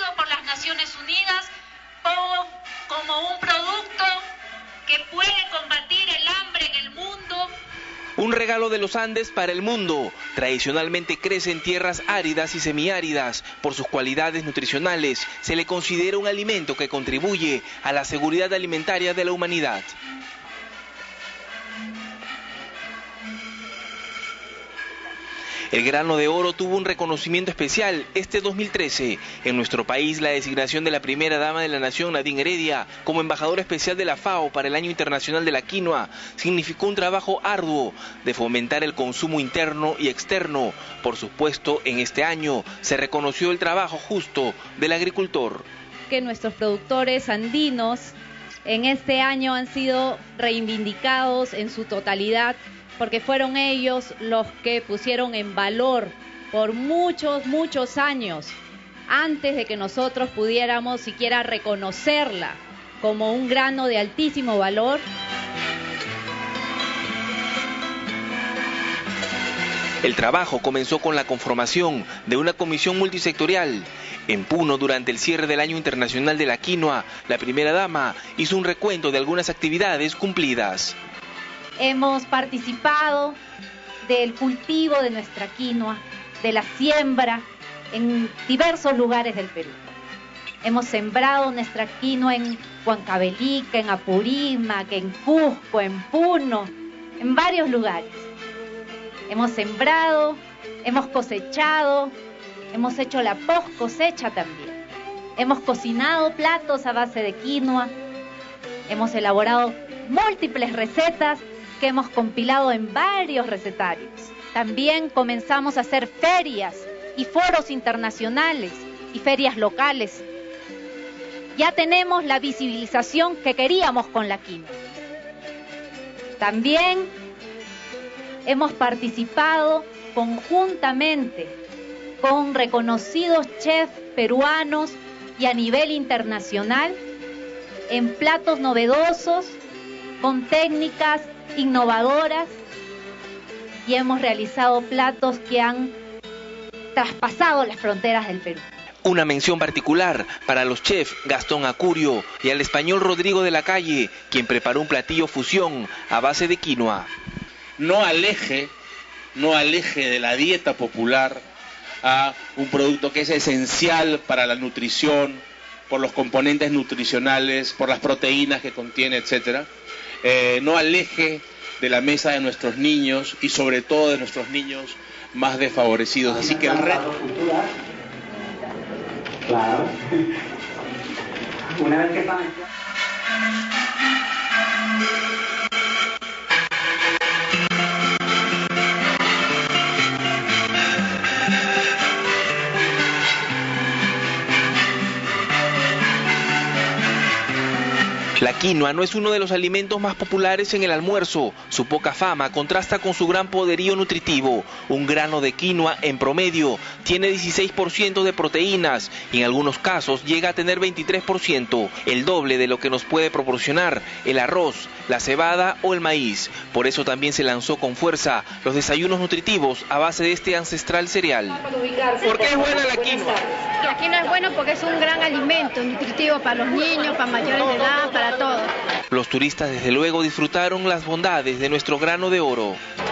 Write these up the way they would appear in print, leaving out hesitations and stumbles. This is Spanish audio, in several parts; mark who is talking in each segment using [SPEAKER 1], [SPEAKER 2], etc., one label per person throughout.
[SPEAKER 1] por las Naciones Unidas como un producto que puede combatir el hambre en el mundo.
[SPEAKER 2] Un regalo de los Andes para el mundo. Tradicionalmente crece en tierras áridas y semiáridas. Por sus cualidades nutricionales, se le considera un alimento que contribuye a la seguridad alimentaria de la humanidad. El grano de oro tuvo un reconocimiento especial este 2013. En nuestro país, la designación de la primera dama de la nación, Nadine Heredia, como embajadora especial de la FAO para el Año Internacional de la Quinoa, significó un trabajo arduo de fomentar el consumo interno y externo. Por supuesto, en este año se reconoció el trabajo justo del agricultor.
[SPEAKER 3] Que nuestros productores andinos en este año han sido reivindicados en su totalidad, porque fueron ellos los que pusieron en valor por muchos años, antes de que nosotros pudiéramos siquiera reconocerla como un grano de altísimo valor.
[SPEAKER 2] El trabajo comenzó con la conformación de una comisión multisectorial. En Puno, durante el cierre del Año Internacional de la Quinoa, la primera dama hizo un recuento de algunas actividades cumplidas.
[SPEAKER 3] Hemos participado del cultivo de nuestra quinoa, de la siembra en diversos lugares del Perú. Hemos sembrado nuestra quinoa en Huancavelica, en Apurímac, en Cusco, en Puno, en varios lugares. Hemos sembrado, hemos cosechado, hemos hecho la post cosecha también. Hemos cocinado platos a base de quinoa, hemos elaborado múltiples recetas que hemos compilado en varios recetarios. También comenzamos a hacer ferias y foros internacionales y ferias locales. Ya tenemos la visibilización que queríamos con la quinoa. También hemos participado conjuntamente con reconocidos chefs peruanos y a nivel internacional en platos novedosos, con técnicas innovadoras, y hemos realizado platos que han traspasado las fronteras del Perú.
[SPEAKER 2] Una mención particular para los chefs Gastón Acurio y al español Rodrigo de la Calle, quien preparó un platillo fusión a base de quinoa.
[SPEAKER 4] No aleje de la dieta popular a un producto que es esencial para la nutrición, por los componentes nutricionales, por las proteínas que contiene, etcétera. No aleje de la mesa de nuestros niños y sobre todo de nuestros niños más desfavorecidos. Así que el reto...
[SPEAKER 5] Claro. Una vez que están...
[SPEAKER 2] La quinoa no es uno de los alimentos más populares en el almuerzo. Su poca fama contrasta con su gran poderío nutritivo. Un grano de quinoa en promedio tiene 16% de proteínas y en algunos casos llega a tener 23%, el doble de lo que nos puede proporcionar el arroz, la cebada o el maíz. Por eso también se lanzó con fuerza los desayunos nutritivos a base de este ancestral cereal.
[SPEAKER 6] ¿Por qué es buena la quinoa? La quinoa es bueno porque es un gran alimento nutritivo para los niños, para mayores de edad, para todos.
[SPEAKER 2] Los turistas desde luego disfrutaron las bondades de nuestro grano de oro.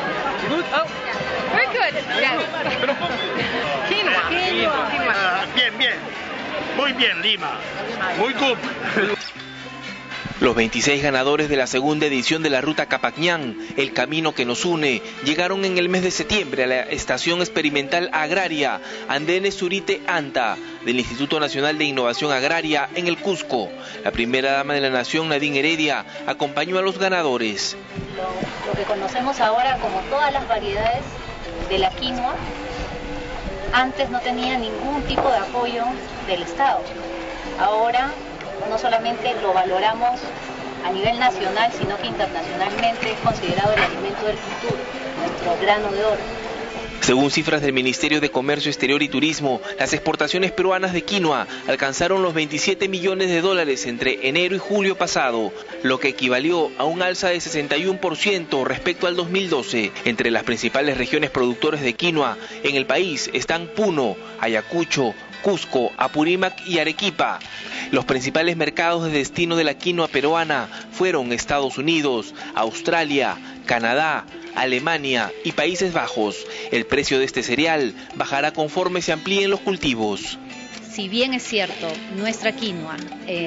[SPEAKER 7] Bien. Muy bien, Lima. Muy good.
[SPEAKER 2] Los 26 ganadores de la segunda edición de la Ruta Capacñán, el camino que nos une, llegaron en el mes de septiembre a la Estación Experimental Agraria Andenes Surite Anta del Instituto Nacional de Innovación Agraria en el Cusco. La primera dama de la nación, Nadine Heredia, acompañó a los ganadores.
[SPEAKER 3] Lo que conocemos ahora como todas las variedades de la quinoa, antes no tenía ningún tipo de apoyo del Estado. Ahora no solamente lo valoramos a nivel nacional, sino que internacionalmente es considerado el alimento del futuro, nuestro grano de oro.
[SPEAKER 2] Según cifras del Ministerio de Comercio Exterior y Turismo, las exportaciones peruanas de quinoa alcanzaron los 27 millones de dólares entre enero y julio pasado, lo que equivalió a un alza de 61% respecto al 2012. Entre las principales regiones productores de quinoa en el país están Puno, Ayacucho, Cusco, Apurímac y Arequipa. Los principales mercados de destino de la quinoa peruana fueron Estados Unidos, Australia, Canadá, Alemania y Países Bajos. El precio de este cereal bajará conforme se amplíen los cultivos.
[SPEAKER 3] Si bien es cierto, nuestra quinoa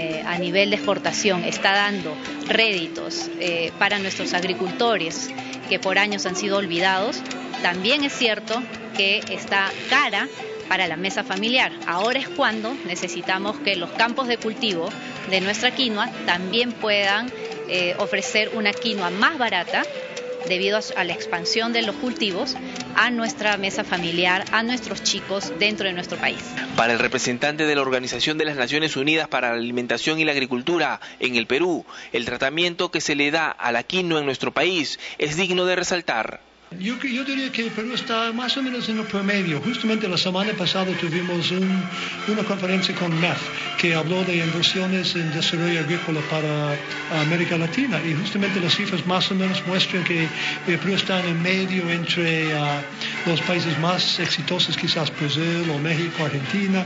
[SPEAKER 3] a nivel de exportación está dando réditos para nuestros agricultores que por años han sido olvidados, también es cierto que está cara para la mesa familiar. Ahora es cuando necesitamos que los campos de cultivo de nuestra quinoa también puedan ofrecer una quinoa más barata debido a la expansión de los cultivos a nuestra mesa familiar, a nuestros chicos dentro de nuestro país.
[SPEAKER 2] Para el representante de la Organización de las Naciones Unidas para la Alimentación y la Agricultura en el Perú, el tratamiento que se le da a la quinoa en nuestro país es digno de resaltar.
[SPEAKER 5] Yo diría que Perú está más o menos en el promedio. Justamente la semana pasada tuvimos una conferencia con MEF que habló de inversiones en desarrollo agrícola para América Latina y justamente las cifras más o menos muestran que Perú está en el medio entre los países más exitosos, quizás Brasil o México, Argentina,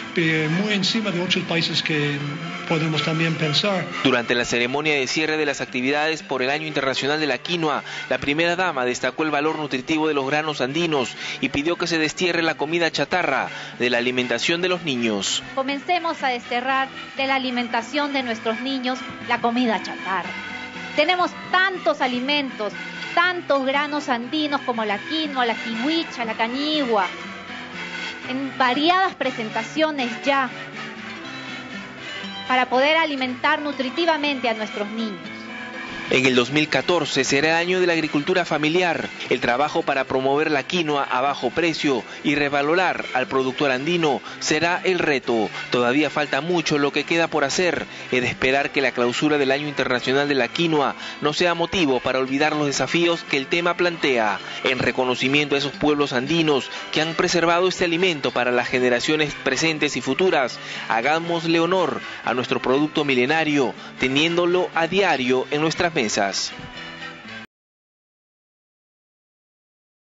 [SPEAKER 5] muy encima de otros países que podemos también pensar.
[SPEAKER 2] Durante la ceremonia de cierre de las actividades por el Año Internacional de la Quinoa, la primera dama destacó el valor nutritivo de los granos andinos y pidió que se destierre la comida chatarra de la alimentación de los niños.
[SPEAKER 3] Comencemos a desterrar de la alimentación de nuestros niños la comida chatarra. Tenemos tantos alimentos, tantos granos andinos como la quinoa, la kiwicha, la cañigua, en variadas presentaciones ya, para poder alimentar nutritivamente a nuestros niños.
[SPEAKER 2] En el 2014 será el año de la agricultura familiar. El trabajo para promover la quinoa a bajo precio y revalorar al productor andino será el reto. Todavía falta mucho lo que queda por hacer. He de esperar que la clausura del Año Internacional de la Quinoa no sea motivo para olvidar los desafíos que el tema plantea. En reconocimiento a esos pueblos andinos que han preservado este alimento para las generaciones presentes y futuras, hagámosle honor a nuestro producto milenario, teniéndolo a diario en nuestras mesas.